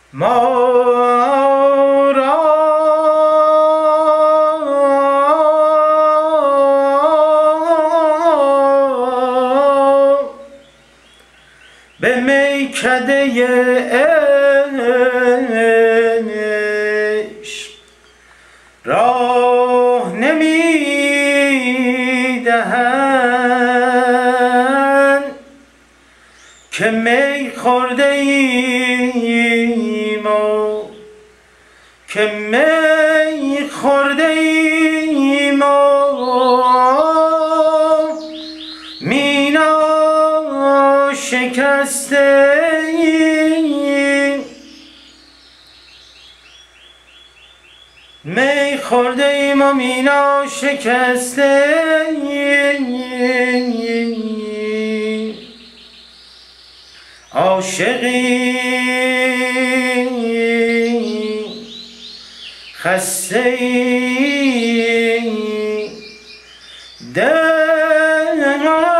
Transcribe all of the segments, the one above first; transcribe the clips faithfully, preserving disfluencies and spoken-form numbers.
ما را به میکده عشق راه نمیدهند که می خورده ایم و که می خورده ایم و مینا شکسته ایم می خورده ایم و مینا شکسته ایم عاشقی خسته دل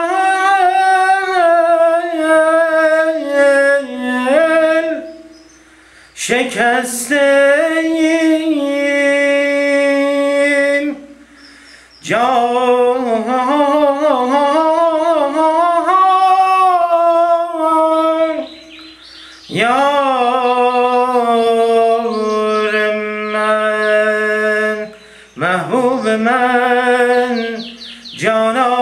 شکسته جان یار من محبوب من جانا